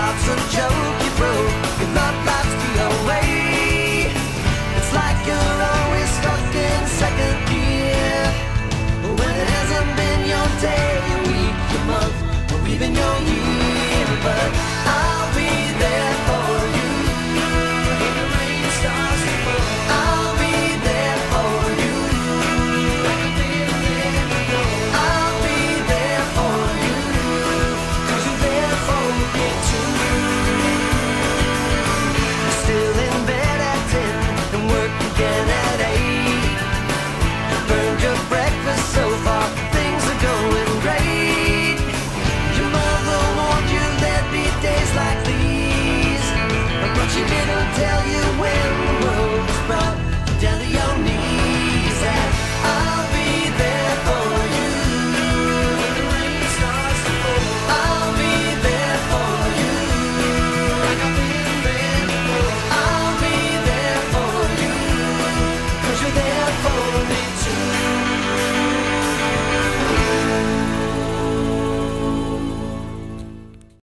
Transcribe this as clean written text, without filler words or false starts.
heart's a joke you broke. Your love life's the away. It's like you're always stuck in second gear. When it hasn't been your day, your week, your month, or even your year. But I'll be there for you. When the rain starts to fall, I'll be there for you. Like I've been there before. I'll be there for you, 'cause you're there for me too. You're still in bed at 10 and work again at 8. Burned your breakfast so far, things are going great. Your mother warned you there'd be days like these, but she didn't tell you when the world was brought down to your knees. And I'll be there for you when the rain starts to fall. I'll be there for you like I've been there before. I'll be there for you, 'cause you're there for me.